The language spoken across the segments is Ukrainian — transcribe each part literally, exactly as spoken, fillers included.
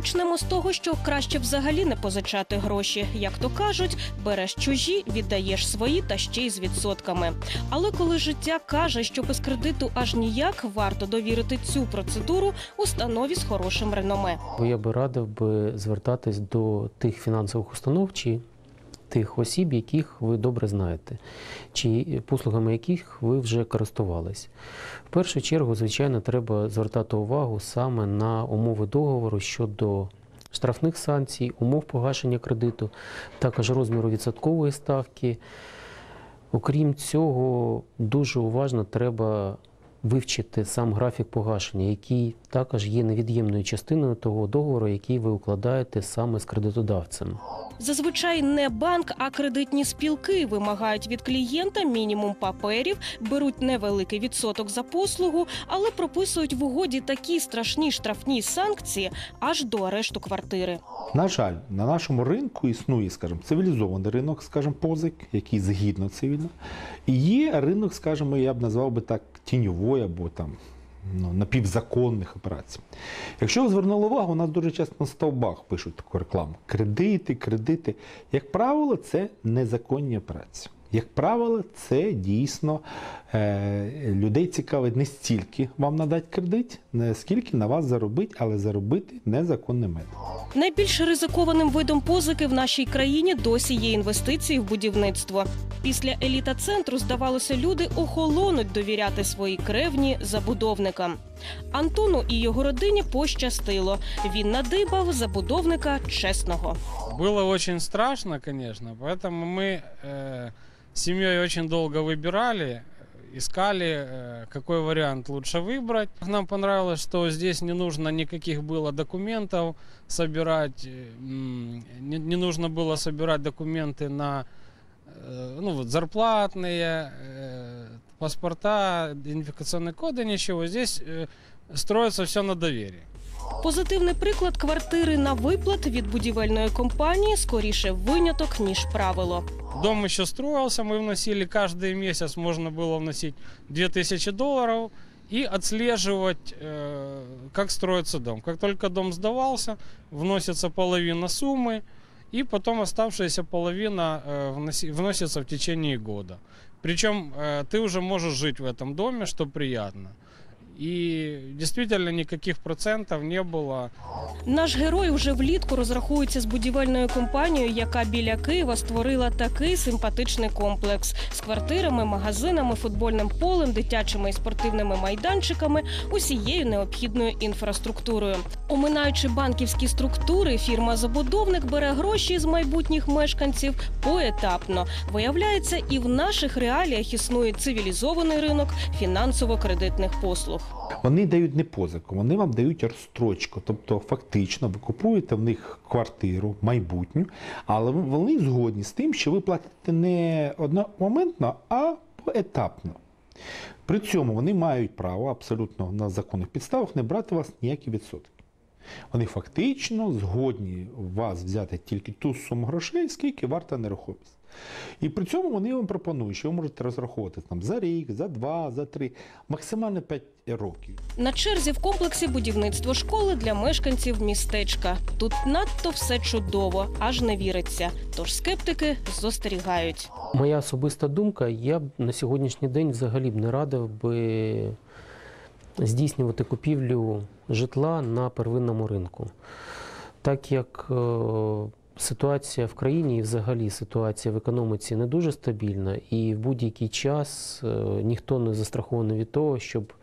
Почнемо з того, що краще взагалі не позичати гроші. Як то кажуть, береш чужі, віддаєш свої та ще й з відсотками. Але коли життя каже, що без кредиту аж ніяк, варто довірити цю процедуру установі з хорошим реноме. Я би радив би звертатись до тих фінансових установ чи тих осіб, яких ви добре знаєте, чи послугами яких ви вже користувались. В першу чергу, звичайно, треба звертати увагу саме на умови договору щодо штрафних санкцій, умов погашення кредиту, також розміру відсоткової ставки. Окрім цього, дуже уважно треба вивчити сам графік погашення, який також є невід'ємною частиною того договору, який ви укладаєте саме з кредитодавцем. Зазвичай не банк, а кредитні спілки вимагають від клієнта мінімум паперів, беруть невеликий відсоток за послугу, але прописують в угоді такі страшні штрафні санкції аж до арешту квартири. На жаль, на нашому ринку існує, скажімо, цивілізований ринок, скажімо, позик, який згідно цивільно. І є ринок, скажімо, я б назвав би так, тіньової або там, ну, напівзаконних операцій. Якщо ви звернули увагу, у нас дуже часто на стовбах пишуть таку рекламу. Кредити, кредити. Як правило, це незаконні операції. Як правило, це дійсно е, людей цікавить не стільки вам надати кредит, не скільки на вас заробити, але заробити незаконним методом. Найбільш ризикованим видом позики в нашій країні досі є інвестиції в будівництво. Після еліта-центру, здавалося, люди охолонуть довіряти свої кревні забудовникам. Антону і його родині пощастило. Він надибав забудовника чесного. Было очень страшно, конечно, поэтому мы э, с семьей очень долго выбирали, искали, э, какой вариант лучше выбрать. Нам понравилось, что здесь не нужно никаких было документов собирать, э, не, не нужно было собирать документы на э, ну, вот, зарплатные, э, паспорта, идентификационные коды, ничего. Здесь э, строится все на доверии. Позитивний приклад квартири на виплат від будівельної компанії скоріше виняток, ніж правило. Дом еще строился, мы вносили каждый месяц, можно было вносить две тысячи долларов и отслеживать, э, как строится дом. Как только дом сдавался, вносится половина суммы, и потом оставшаяся половина э, вноси, вносится в течение года. Причем э, ты уже можешь жить в этом доме, что приятно. І дійсно ніяких процентів не було. Наш герой уже влітку розрахується з будівельною компанією, яка біля Києва створила такий симпатичний комплекс з квартирами, магазинами, футбольним полем, дитячими і спортивними майданчиками, усією необхідною інфраструктурою. Оминаючи банківські структури, фірма-забудовник бере гроші з майбутніх мешканців поетапно. Виявляється, і в наших реаліях існує цивілізований ринок фінансово-кредитних послуг. Вони дають не позику, вони вам дають розстрочку. Тобто фактично ви купуєте в них квартиру майбутню, але вони згодні з тим, що ви платите не одномоментно, а поетапно. При цьому вони мають право абсолютно на законних підставах не брати у вас ніякі відсотки. Вони фактично згодні вас взяти тільки ту суму грошей, скільки варта нерухомість. І при цьому вони вам пропонують, що ви можете розраховувати там, за рік, за два, за три, максимально п'ять років. На черзі в комплексі будівництво школи для мешканців містечка. Тут надто все чудово, аж не віриться. Тож скептики застерігають. Моя особиста думка, я б на сьогоднішній день взагалі б не радив би здійснювати купівлю житла на первинному ринку. Так як ситуація в країні і взагалі ситуація в економіці не дуже стабільна, і в будь-який час ніхто не застрахований від того, щоб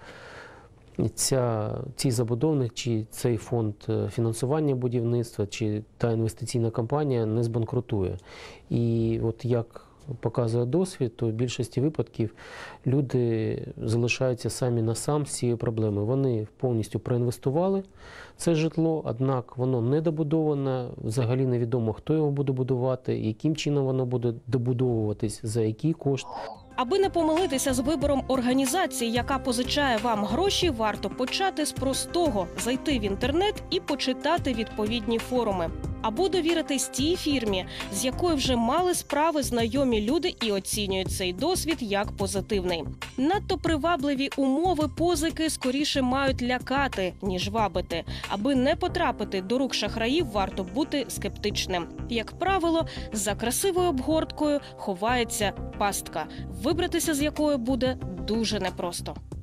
ця, цей забудовник чи цей фонд фінансування будівництва чи та інвестиційна компанія не збанкрутує. І от як показує досвід, то в більшості випадків люди залишаються самі на сам з цією проблемою. Вони повністю проінвестували це житло, однак воно не добудоване, взагалі невідомо, хто його буде будувати, яким чином воно буде добудовуватись, за який кошт. Аби не помилитися з вибором організації, яка позичає вам гроші, варто почати з простого – зайти в інтернет і почитати відповідні форуми. Або довіритись тій фірмі, з якою вже мали справи знайомі люди і оцінюють цей досвід як позитивний. Надто привабливі умови позики скоріше мають лякати, ніж вабити. Аби не потрапити до рук шахраїв, варто бути скептичним. Як правило, за красивою обгорткою ховається пастка, вибратися з якої буде дуже непросто.